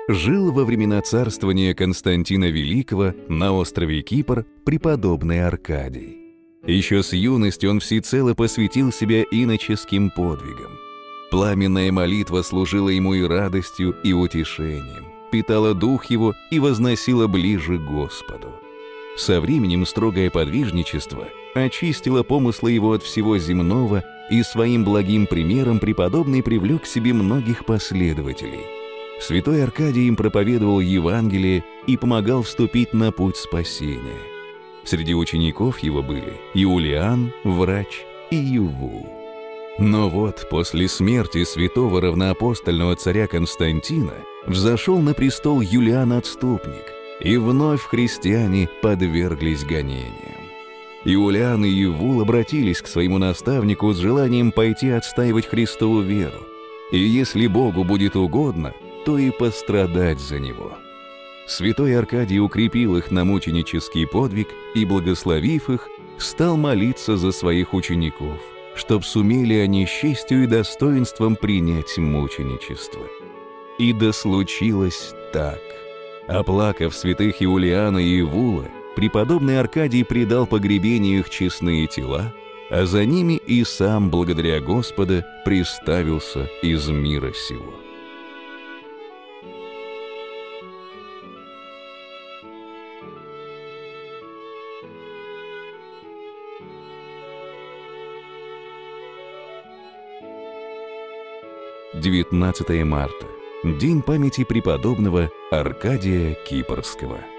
Жил во времена царствования Константина Великого на острове Кипр преподобный Аркадий. Еще с юности он всецело посвятил себя иноческим подвигам. Пламенная молитва служила ему и радостью, и утешением, питала дух его и возносила ближе к Господу. Со временем строгое подвижничество очистило помыслы его от всего земного, и своим благим примером преподобный привлек к себе многих последователей. Святой Аркадий им проповедовал Евангелие и помогал вступить на путь спасения. Среди учеников его были Юлиан, врач, и Евул. Но вот после смерти святого равноапостольного царя Константина взошел на престол Юлиан-отступник, и вновь христиане подверглись гонениям. Юлиан и Евул обратились к своему наставнику с желанием пойти отстаивать Христову веру, и если Богу будет угодно, то и пострадать за него. Святой Аркадий укрепил их на мученический подвиг и, благословив их, стал молиться за своих учеников, чтоб сумели они с честью и достоинством принять мученичество. И да случилось так. Оплакав святых Юлиана и Евула, преподобный Аркадий предал погребению их честные тела, а за ними и сам, благодаря Господа, приставился из мира сего. «19 марта. День памяти преподобного Аркадия Кипрского».